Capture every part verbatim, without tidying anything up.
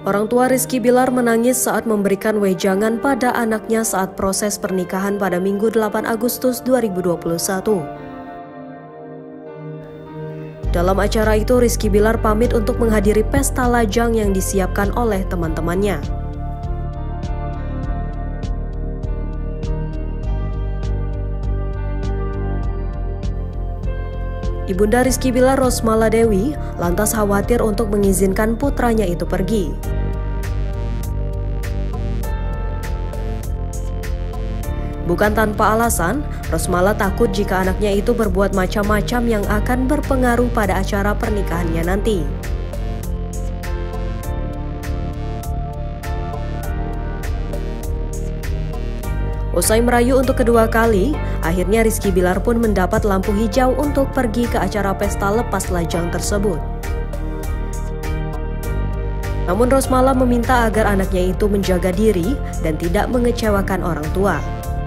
Orang tua Rizky Bilar menangis saat memberikan wejangan pada anaknya saat proses pernikahan pada Minggu delapan Agustus dua ribu dua puluh satu. Dalam acara itu, Rizky Bilar pamit untuk menghadiri pesta lajang yang disiapkan oleh teman-temannya. Ibunda Rizky Bilar, Rosmala Dewi, lantas khawatir untuk mengizinkan putranya itu pergi. Bukan tanpa alasan, Rosmala takut jika anaknya itu berbuat macam-macam yang akan berpengaruh pada acara pernikahannya nanti. Usai merayu untuk kedua kali, akhirnya Rizky Bilar pun mendapat lampu hijau untuk pergi ke acara pesta lepas lajang tersebut. Namun Rosmala meminta agar anaknya itu menjaga diri dan tidak mengecewakan orang tua.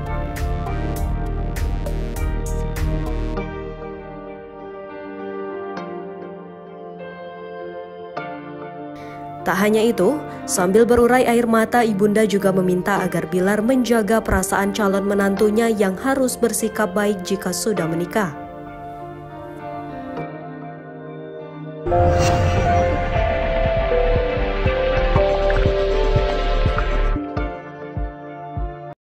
Tak hanya itu, sambil berurai air mata, ibunda juga meminta agar Bilar menjaga perasaan calon menantunya yang harus bersikap baik jika sudah menikah.